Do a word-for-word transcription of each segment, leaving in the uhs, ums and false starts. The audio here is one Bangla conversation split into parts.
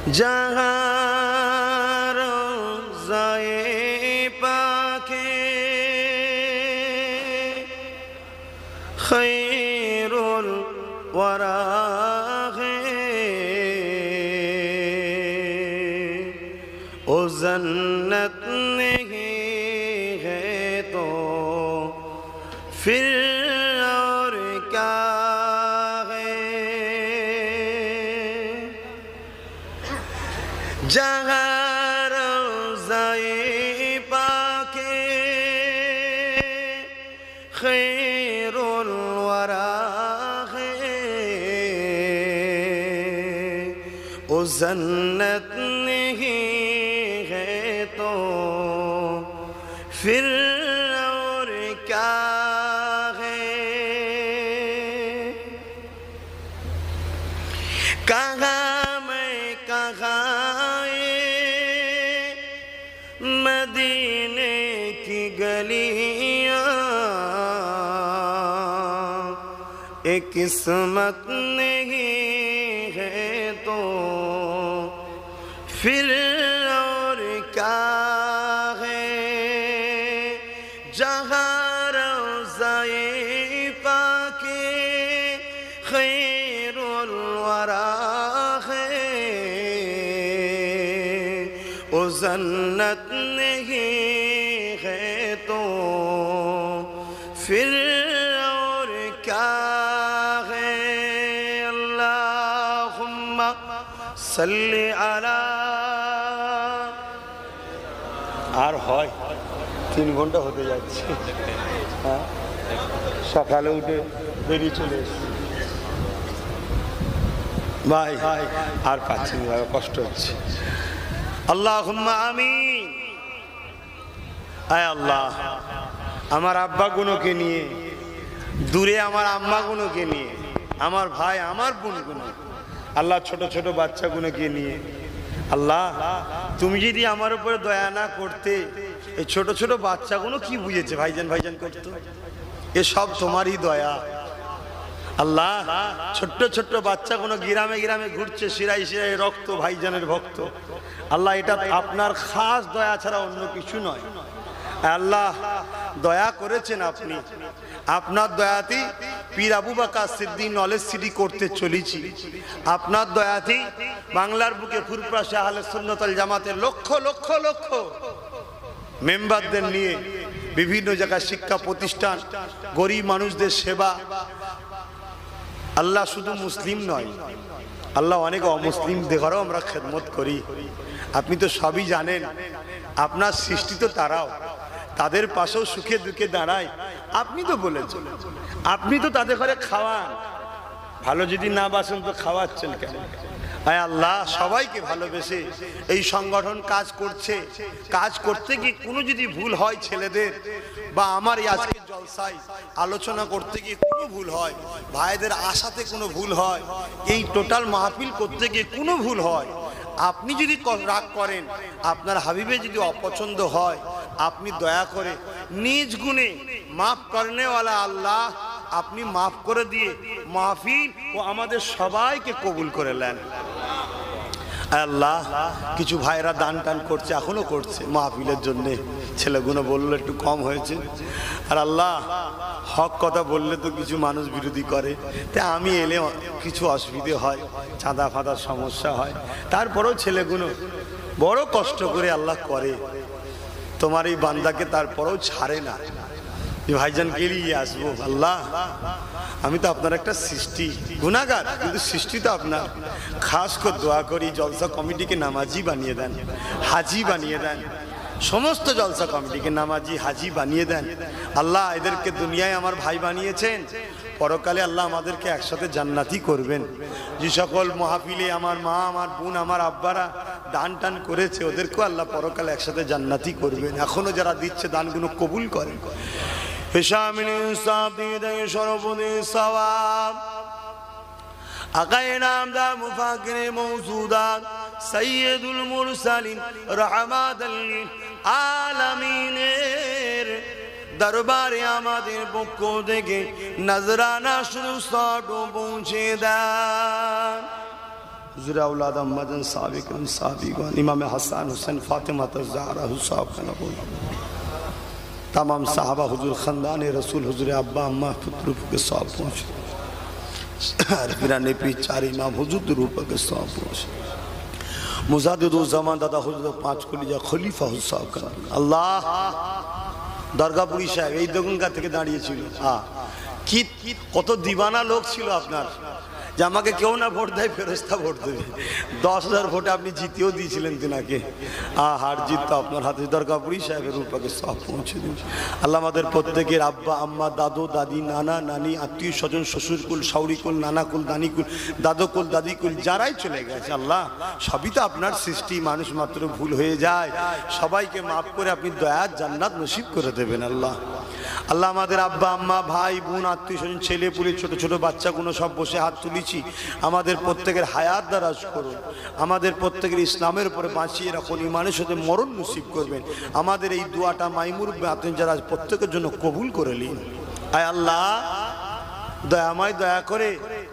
जहाँ रोज़ाए पाके खैरुल वरा है ओ जन्नत नहीं है तो फिर और क्या है। जहाँ रोज़ाए पाके खैरुल वरा है ओ जन्नत नहीं है तो फिर और क्या है। कहाँ मैं कहाँ मदीने की गलियाँ एक किस्मत नहीं है तो फिर और क्या है। जहाँ रोज़ाए पाके खैरुल वरा है ओ जन्नत नहीं है तो फिर और क्या है। अल्लाहुम्मा सल्ली अला। আর হয় তিন ঘন্টা হতে যাচ্ছে, হ্যাঁ সকালে উঠে বেরিয়ে চলে এসেছি ভাই, আর পাচ্ছি না, কষ্ট হচ্ছে। আল্লাহুম্মা আমিন। আয় আল্লাহ, আমার আব্বা গুনোকে নিয়ে, দূরে আমার আম্মা গুনোকে নিয়ে, আমার ভাই আমার বোন গুনো, আল্লাহ ছোট ছোট বাচ্চাগুলোকে নিয়ে, আল্লাহ তুমি যদি আমার উপরে দয়া না করতে, এই ছোট ছোট বাচ্চাগুলো কি বুঝেছে ভাইজান ভাইজান করতো, এ সব তোমারই দয়া। আল্লাহ ছোট্ট ছোট্ট বাচ্চাগুলো গ্রামে গ্রামে ঘুরছে, শিরাই শিরাই রক্ত ভাইজানের ভক্ত, আল্লাহ এটা আপনার খাস দয়া ছাড়া অন্য কিছু নয়। আল্লাহ দয়া করেছেন আপনি, আপনার দয়াতেই পীর আবু বকর সিদ্দিক নলেজ সিটি করতে চলেছি, আপনার দয়াতেই বাংলার বুকে ফুরফুরা আহলে সুন্নাত ওয়াল জামাতের লক্ষ লক্ষ লক্ষ মেম্বারদের নিয়ে বিভিন্ন জায়গায় শিক্ষা প্রতিষ্ঠান, গরিব মানুষদের সেবা। আল্লাহ শুধু মুসলিম নয়, আল্লাহ অনেক অমুসলিমদের ঘরেও আমরা খেদমত করি। আপনি তো সবই জানেন, আপনার সৃষ্টি তো তারাও, তাদের পাশেও সুখে দুঃখে দাঁড়ায়। আপনি তো বলেছেন, আপনি তো তাদের ঘরে খাওয়ান, ভালো যদি না বাসেন তো খাওয়াচ্ছেন কেন? আয় আল্লাহ, সবাইকে ভালোবেসে এই সংগঠন কাজ করছে, কাজ করতে গিয়ে কোনো যদি ভুল হয় ছেলেদের, বা আমার আজকে জলসায় আলোচনা করতে গিয়ে কোনো ভুল হয়, ভাইদের আশাতে কোনো ভুল হয়, এই টোটাল মাহফিল করতে গিয়ে কোনো ভুল হয়, আপনি যদি রাগ করেন, আপনার হাবিবে যদি অপছন্দ হয়, আপনি দয়া করে নিজ গুণে মাফ করনেওয়ালা আল্লাহ, আপনি মাফ করে দিয়ে মাহফিল ও আমাদের সবাইকে কবুল করে নেন। আল্লাহ কিছু ভাইরা দান টান করছে, এখনো করছে মাহফিলের জন্য, ছেলেগুলো বললো একটু কম হয়েছে। আর আল্লাহ হক কথা বললে তো কিছু মানুষ বিরোধী করে, তাই আমি এলে কিছু অসুবিধে হয়, চাঁদা ফাঁদার সমস্যা হয়, তারপরেও ছেলেগুলো বড় কষ্ট করে আল্লাহ করে, তোমার এই বান্দাকে তারপরেও ছাড়ে না। ভাইজান গেলিয়ে আসবো, আল্লাহ আমি তো আপনার একটা সৃষ্টি, গুনাহগার, কিন্তু সৃষ্টি তো আপনার। খাস করে দোয়া করি জলসা কমিটিকে নামাজি বানিয়ে দেন, হাজি বানিয়ে দেন, সমস্ত জলসা কমিটিকে নামাজি হাজি বানিয়ে দেন। আল্লাহ এদেরকে দুনিয়ায় আমার ভাই বানিয়েছেন, পরকালে আল্লাহ আমাদেরকে একসাথে জান্নাতি করবেন। যে সকল মাহফিলে আমার মা, আমার বোন, আমার আব্বারা দান টান করেছে, ওদেরকেও আল্লাহ পরকালে একসাথে জান্নাতি করবেন। এখনো যারা দিচ্ছে দানগুলো কবুল করেন। হিসামিন ইনসাফ দিয়ে দেয় সর্বদে সওয়াব। আকায়ে নামদার মুফাকিরে মওজুদাত সাইয়্যিদুল মুরসালিন রাহমাতাল লিল আলামিনের দরবারে আমাদের পক্ষ থেকে নজরানা শুধু সটো পৌঁছে দেন। हुजूर औलाद अम्मदन साबिक़न साबिक़ान इमाम हसन हुसैन फातिमा ज़हरा हुसैन का नबूल तमाम साहबा हुजूर ख़ानदान रसूल हुजूर अब्बा अम्मा पुत्र के सब पहुँचे फिराने पी चार इमाम हुजूर रूप के सब पहुँचे मुजाद्दिदुज़्ज़मान दादा हुजूर पाँच कुलिया खलीफा हुसैन का अल्लाह दरगापुरी साहेब এই দোকানকা থেকে দাঁড়িয়েছিল হ্যাঁ কি কত দিবানা লোক ছিল আপনার যে আমাকে কেউ না ভোট দেয় ফেরেশতা ভোট দেবে দশ হাজার ভোটে আপনি জিতেও দিয়েছিলেন তিনাকে আ হার জিত তো আপনার হাতে দরগাপুরি সাহেবের রূপকে সব পৌঁছে দিন আল্লাহ আমাদের প্রত্যেকের আব্বা আম্মা দাদু দাদি নানা নানি আত্মীয় স্বজন শ্বশুরকুল শাউরিকুল নানাকুল দানিকুল দাদুকুল দাদিকুল যারাই চলে গেছে আল্লাহ সবই তো আপনার সৃষ্টি মানুষ মাত্র ভুল হয়ে যায় সবাইকে মাফ করে আপনি দয়ার জান্নাত নসিব করে দেবেন আল্লাহ আল্লাহ আমাদের আব্বা আম্মা ভাই বোন আত্মীয় স্বজন ছেলে পুলে ছোট ছোট বাচ্চাগুলো সব বসে হাত তুলেছি আমাদের প্রত্যেকের হায়াত দারাজ করুন আমাদের প্রত্যেকের ইসলামের উপরে বাঁচিয়ে রাখুন ইমানের সাথে মরণ নসিব করবেন আমাদের এই দোয়াটা মাইমুর আপনি যারা প্রত্যেকের জন্য কবুল করে নিন আয় আল্লাহ দয়াময় দয়া করে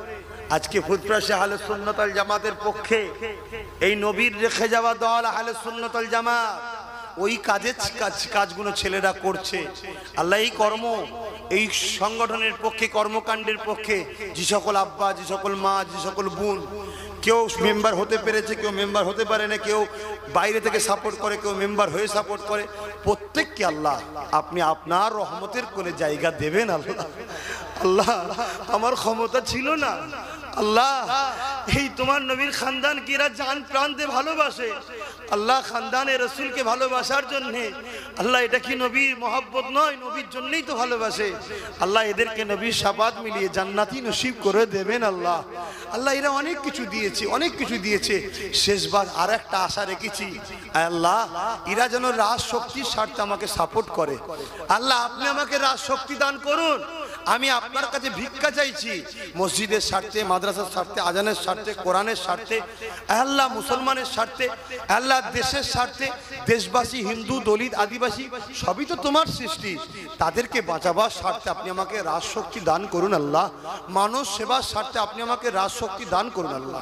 আজকে ফুরফুরাশে আহলে সুন্নাত ওয়াল জামাতের পক্ষে এই নবীর রেখে যাওয়া দল আহলে সুন্নাত ওয়াল জামাত ওই কাজের কাজ কাজগুলো ছেলেরা করছে আল্লাহ এই কর্ম এই সংগঠনের পক্ষে কর্মকাণ্ডের পক্ষে যে সকল আব্বা যে সকল মা যে সকল বোন কেউ মেম্বার হতে পেরেছে কেউ মেম্বার হতে পারে না কেউ বাইরে থেকে সাপোর্ট করে কেউ মেম্বার হয়ে সাপোর্ট করে প্রত্যেককে আল্লাহ আপনি আপনার রহমতের কোলে জায়গা দেবেন আল্লাহ আল্লাহ আমার ক্ষমতা ছিল না আল্লাহ এই তোমার নবীর খানদানকে এরা জান প্রাণ দিয়ে ভালোবাসে আল্লাহ খানদানে রসুলকে ভালোবাসার জন্য আল্লাহ এটা কি নবীর মহব্বত নয় নবীর জন্যই তো ভালোবাসে আল্লাহ এদেরকে নবীর শাফাত মিলিয়ে জান্নাতি নসিব করে দেবেন আল্লাহ আল্লাহ এরা অনেক কিছু দিয়েছে অনেক কিছু দিয়েছে শেষবার আর একটা আশা রেখেছি আল্লাহ এরা যেন রাজ শক্তির স্বার্থে আমাকে সাপোর্ট করে আল্লাহ আপনি আমাকে রাজ শক্তি দান করুন আমি আপনার কাছে ভিক্ষা চাইছি মসজিদের স্বার্থে মাদ্রাসার স্বার্থে আজানের স্বার্থে কোরআনের স্বার্থে আল্লাহ মুসলমানের স্বার্থে আল্লাহ দেশের স্বার্থে দেশবাসী হিন্দু দলিত আদিবাসী সবই তো তোমার সৃষ্টি তাদেরকে বাঁচাবার স্বার্থে আপনি আমাকে রাজশক্তি দান করুন আল্লাহ মানব সেবার স্বার্থে আপনি আমাকে রাজশক্তি দান করুন আল্লাহ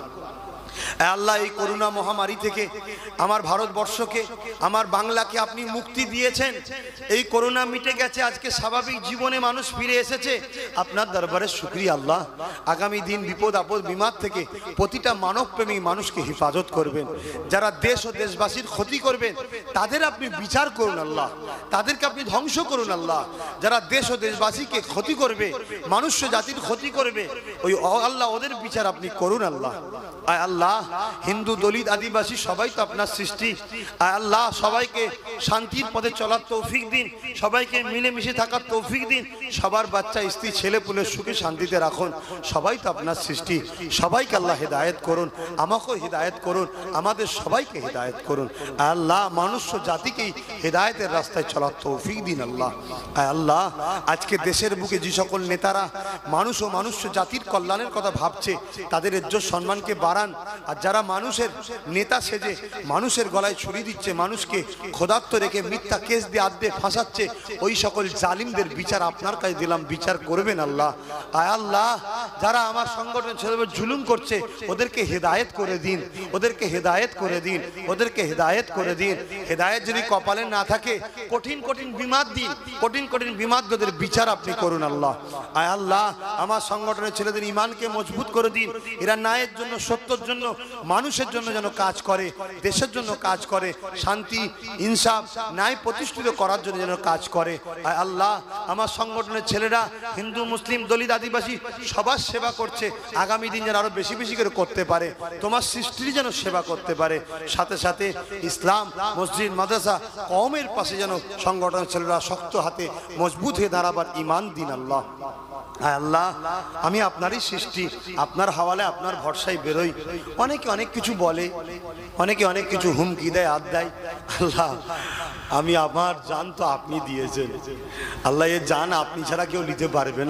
আল্লাহ এই করোনা মহামারী থেকে আমার ভারতবর্ষকে আমার বাংলাকে আপনি মুক্তি দিয়েছেন এই করোনা মিটে গেছে আজকে স্বাভাবিক জীবনে মানুষ ফিরে এসেছে আপনার দরবারে শুকরিয়া আল্লাহ আগামী দিন বিপদ আপদ বিমার থেকে প্রতিটা মানবপ্রেমী মানুষকে হেফাজত করবেন যারা দেশ ও দেশবাসীর ক্ষতি করবেন তাদের আপনি বিচার করুন আল্লাহ তাদেরকে আপনি ধ্বংস করুন আল্লাহ যারা দেশ ও দেশবাসীকে ক্ষতি করবে মানুষ জাতির ক্ষতি করবে ওই আল্লাহ ওদের বিচার আপনি করুন আল্লাহ আয় আল্লাহ হিন্দু দলিত আদিবাসী সবাই তো আপনার সৃষ্টি আয় আল্লাহ সবাইকে শান্তির পথে চলার তৌফিক দিন সবাইকে মিলেমিশে থাকার তৌফিক দিন সবার বাচ্চা স্ত্রী ছেলে পুলে সুখে শান্তিতে রাখুন সবাই তো আপনার সৃষ্টি সবাইকে আল্লাহ হেদায়েত করুন আমাকেও হেদায়েত করুন আমাদের সবাইকে হেদায়েত করুন আল্লাহ মানুষ জাতিকেই হেদায়েতের রাস্তায় চলার তৌফিক দিন আল্লাহ আয় আল্লাহ আজকে দেশের বুকে যে সকল নেতারা মানুষ ও মানুষ জাতির কল্যাণের কথা ভাবছে তাদের ইজ্জত সম্মানকে বাড়ান আর যারা মানুষের নেতা সেজে মানুষের গলায় ছুরি দিচ্ছে মানুষকে ক্ষুধার্ত রেখে মিথ্যা কেস দিয়ে আদ্যে ফাঁসাচ্ছে ওই সকল জালিমদের বিচার আপনার কাছে দিলাম বিচার করবেন আল্লাহ আয় আল্লাহ যারা আমার সংগঠন ছেড়ে জুলুম করছে ওদেরকে হেদায়েত করে দিন ওদেরকে হেদায়েত করে দিন ওদেরকে হেদায়েত করে দিন হেদায়েত যদি কপালে না থাকে কঠিন কঠিন বিমাদ দিন কঠিন কঠিন বিমাদদের বিচার আপনি করুন আল্লাহ আয় আল্লাহ আমার সংগঠনের ছেলেদের ইমানকে মজবুত করে দিন এরা ন্যায়ের জন্য সত্যর জন্য মানুষের জন্য যেন কাজ করে দেশের জন্য কাজ করে শান্তি ইনসাফ ন্যায় প্রতিষ্ঠিত করার জন্য যেন কাজ করে আয় আল্লাহ আমার সংগঠনের ছেলেরা হিন্দু মুসলিম দলিত আদিবাসী সবার সেবা করছে আগামী দিন যেন আরো বেশি বেশি করে করতে পারে তোমার সৃষ্টির যেন সেবা করতে পারে সাথে সাথে ইসলাম মসজিদ মাদ্রাসা কওমের পাশে যেন সংগঠনের ছেলেরা শক্ত হাতে মজবুত হয়ে দাঁড়াবার ঈমান দিন আল্লাহ আল্লাহ আমি আপনারই সৃষ্টি আপনার হাওয়ালে আপনার ভরসায় বেরোই অনেকে অনেক কিছু বলে অনেকে অনেক কিছু হুমকি দেয় আদ দেয় আল্লাহ আমি আমার জান তো আপনি দিয়েছেন আল্লাহ এ জান আপনি ছাড়া কেউ নিতে পারবে না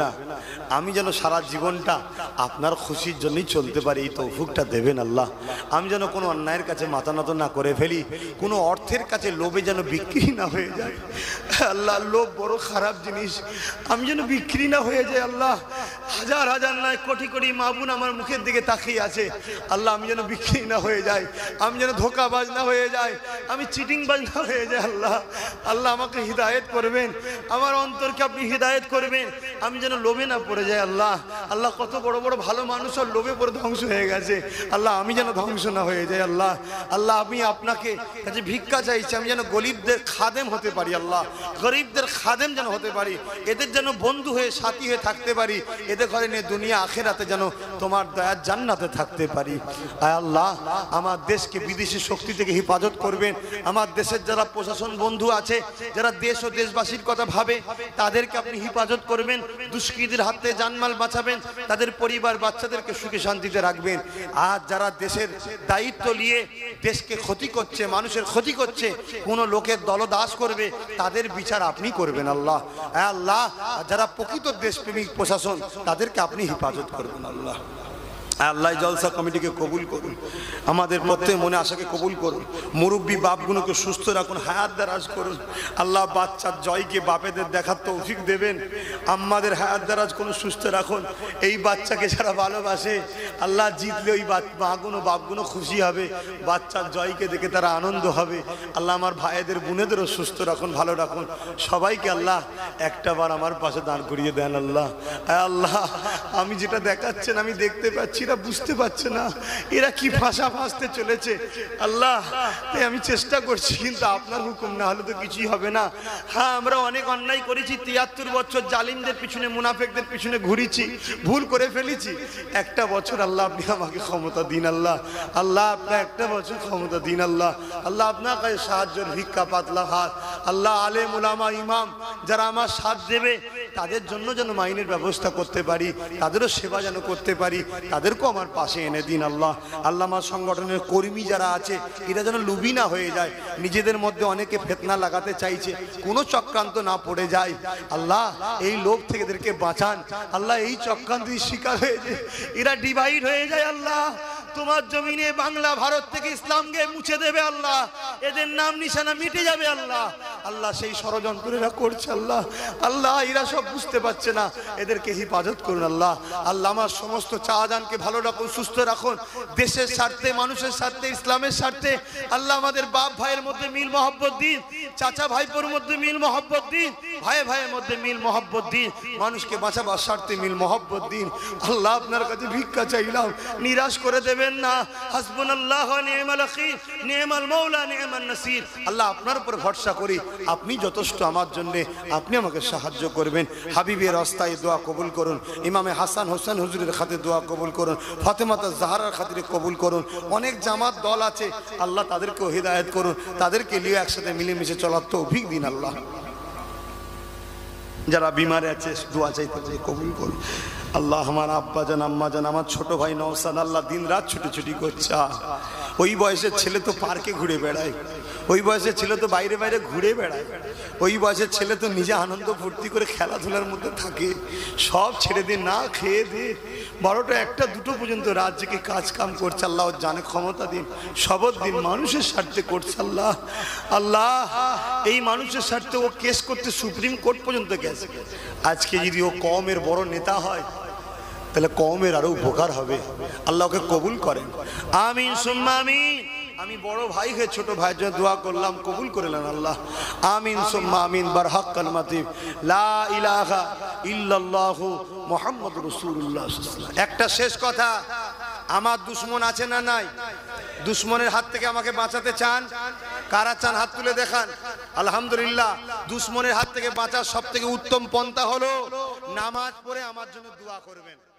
আমি যেন সারা জীবনটা আপনার খুশির জন্যই চলতে পারি, এই তৌফিকটা দেবেন আল্লাহ। আমি যেন কোনো অন্যায়ের কাছে মাথা নত না করে ফেলি, কোনো অর্থের কাছে লোভে যেন বিক্রি না হয়ে যায় আল্লাহ। লোভ বড় খারাপ জিনিস, আমি যেন বিক্রি না হয়ে যায় আল্লাহ। হাজার হাজার নয় কোটি কোটি মা বোন আমার মুখের দিকে তাকিয়ে আছে আল্লাহ, আমি যেন বিক্রি না হয়ে যাই, আমি যেন ধোঁকাবাজ না হয়ে যাই, আমি চিটিংবাজ না হয়ে যাই আল্লাহ। আল্লাহ আমাকে হিদায়ত করবেন, আমার অন্তরকে আপনি হিদায়ত করবেন, আমি যেন লোভে না পড়ে যাই আল্লাহ। আল্লাহ কত বড় বড় ভালো মানুষ আর লোভে পড়ে ধ্বংস হয়ে গেছে আল্লাহ, আমি যেন ধ্বংস না হয়ে যাই আল্লাহ। আল্লাহ আমি আপনাকে কাছে ভিক্ষা চাইছি, আমি যেন গরিবদের খাদেম হতে পারি আল্লাহ, গরিবদের খাদেম যেন হতে পারি, এদের যেন বন্ধু হয়ে সাথী হয়ে থাকতে পারি, এদের ঘরে নিয়ে দুনিয়া আখেরাতে যেন তোমার দয়ার জান্নাতে থাকতে পারি। আয় আল্লাহ আমার দেশকে বিদেশি শক্তি থেকে হেফাজত করবেন, আমার দেশের যারা প্রশাসন বন্ধু আছে, যারা দেশ ও দেশবাসীর কথা ভাবে, তাদেরকে আপনি হেফাজত করবেন, দুষ্কৃতীর হাত থেকে জানমাল বাঁচাবেন, তাদের পরিবার বাচ্চাদেরকে সুখে শান্তিতে রাখবেন। আর যারা দেশের দায়িত্ব নিয়ে দেশকে ক্ষতি করছে, মানুষের ক্ষতি করছে, কোনো লোকের দলদাস করবে, তাদের বিচার আপনি করবেন আল্লাহ। হ্যাঁ আল্লাহ, যারা প্রকৃত দেশপ্রেমিক প্রশাসন, তাদেরকে আপনি হেফাজত করবেন আল্লাহ। আল্লাহ জলসা কমিটিকে কবুল করুন, আমাদের প্রত্যেক মনে আশাকে কবুল করুন, মুরব্বী বাপগুলোকে সুস্থ রাখুন, হায়াত দারাজ করুন আল্লাহ। বাচ্চার জয়কে বাপেদের দেখার তৌফিক দেবেন, আমাদের হায়াত দারাজ করুন, সুস্থ রাখুন। এই বাচ্চাকে যারা ভালোবাসে আল্লাহ, জিতলে ওই মাগুনো বাপগুলো খুশি হবে, বাচ্চার জয়কে দেখে তারা আনন্দ হবে আল্লাহ। আমার ভাইদের বোনেদেরও সুস্থ রাখুন, ভালো রাখুন সবাইকে আল্লাহ। একটা বার আমার পাশে দাঁড় করিয়ে দেন আল্লাহ। আল্লাহ আমি যেটা দেখাচ্ছেন আমি দেখতে পাচ্ছি, এরা বুঝতে পারছে না এরা কি ভাষা ভাসতে চলেছে আল্লাহ, তাই আমি চেষ্টা করছি, কিন্তু আপনার হুকুম না হলে তো কিছুই হবে না। হ্যাঁ আমরা অনেক অন্যায় করেছি, তিয়াত্তর বছর জালিমদের পিছনে মুনাফেকদের পিছনে ঘুরেছি, ভুল করে ফেলেছি। একটা বছর আল্লাহ আপনি আমাকে ক্ষমতা দিন আল্লাহ, আল্লাহ আপনার একটা বছর ক্ষমতা দিন আল্লাহ। আল্লাহ আপনার কাছে সাহায্যের ভিক্ষা পাতলা হাত আল্লাহ। আলেম উলামা ইমাম যারা আমার সাথ দেবে, তাদের জন্য যেন মাইনের ব্যবস্থা করতে পারি, তাদেরও সেবা যেন করতে পারি, তাদেরকেও আমার পাশে এনে দিন আল্লাহ। আল্লাহ আমার সংগঠনের কর্মী যারা আছে, এরা যেন লুবি না হয়ে যায়, নিজেদের মধ্যে অনেকে ফিতনা লাগাতে চাইছে, কোনো চক্রান্ত না পড়ে যায় আল্লাহ। এই লোভ থেকে এদেরকে বাঁচান আল্লাহ। এই চক্রান্তের শিকার হয়েছে, এরা ডিভাইড হয়ে যায় আল্লাহ। তোমার জমিনে বাংলা ভারত থেকে ইসলামকে মুছে দেবে আল্লাহ, এদের নাম নিশানা মিটে যাবে আল্লাহ। আল্লাহ সেই ষড়যন্ত্র এরা করছে আল্লাহ, আল্লাহ এরা সব বুঝতে পারছে না, এদেরকে হেফাজত করুন আল্লাহ। আল্লাহ আমার সমস্ত চাওয়াজানকে ভালো রাখুন, সুস্থ রাখুন, দেশের স্বার্থে, মানুষের স্বার্থে, ইসলামের স্বার্থে আল্লাহ। আমাদের বাপ ভাইয়ের মধ্যে মিল মহব্বত দিন, চাচা ভাইপোর মধ্যে মিল মহব্বত দিন, ভাই ভাইয়ের মধ্যে মিল মহব্বত দিন, মানুষকে বাঁচাবার স্বার্থে মিল মহব্বত দিন আল্লাহ। আপনার কাছে ভিক্ষা চাইলাম, নিরাশ করে দেবেন না। হাসবুনাল্লাহু ওয়া নি'মাল ওয়াকিল, নি'মাল মাওলা নি'মান নাসির। আল্লাহ আপনার উপর ভরসা করি, আপনি যথেষ্ট আমার জন্য, আপনি আমাকে সাহায্য করবেন। হাবিবের রাস্তায় দোয়া কবুল করুন, ইমামে হাসান হোসেন হুজুরের খাতিরে দোয়া কবুল করুন, ফাতেমাতা জাহরার খাতিরে কবুল করুন। অনেক জামাত দল আছে আল্লাহ, তাদেরকেও হিদায়াত করুন, তাদেরকে নিয়ে একসাথে মিলেমিশে চলার তৌফিক দিন আল্লাহ। যারা বিমারে আছে দোয়া চাইতে চাই কবুল করুন আল্লাহ। আমার আব্বা জান আম্মা জান, আমার ছোট ভাই নওসাদ আল্লাহ দিন রাত ছুটি করছে। ওই বয়সের ছেলে তো পার্কে ঘুরে বেড়ায়, ওই বয়সের ছেলে তো বাইরে বাইরে ঘুরে বেড়ায়, ওই বয়সের ছেলে তো নিজে আনন্দ ফুর্তি করে খেলাধুলার মধ্যে থাকে, সব ছেড়ে দিয়ে না খেয়ে দিয়ে বারোটা একটা দুটো পর্যন্ত রাত জেগে কাজ কাম করছে আল্লাহ। ওর জানে ক্ষমতা দিন, শপথ দিন মানুষের স্বার্থে করছে আল্লাহ। আল্লাহ এই মানুষের স্বার্থে ও কেস করতে সুপ্রিম কোর্ট পর্যন্ত গেছে। আজকে যদি ও কওমের বড় নেতা হয়, তাহলে কওমের আরো উপকার হবে। আল্লাহ ওকে কবুল করেন, আমিন সুম্মা আমিন। আমি বড় ভাই হয়ে ছোট ভাইয়ের জন্য দোয়া করলাম, কবুল করে নেন আল্লাহ, আমিন সুম্মা আমিন। বারহাক কালমাতি লা ইলাহা ইল্লাল্লাহু মুহাম্মাদুর রাসূলুল্লাহ। একটা শেষ কথা, আমার দুশ্মন আছে না নাই? দুশ্মনের হাত থেকে আমাকে বাঁচাতে চান? কারা চান হাত তুলে দেখান। আলহামদুলিল্লাহ, দুশ্মনের হাত থেকে বাঁচার সব থেকে উত্তম পন্থা হলো নামাজ পড়ে আমার জন্য দোয়া করবেন।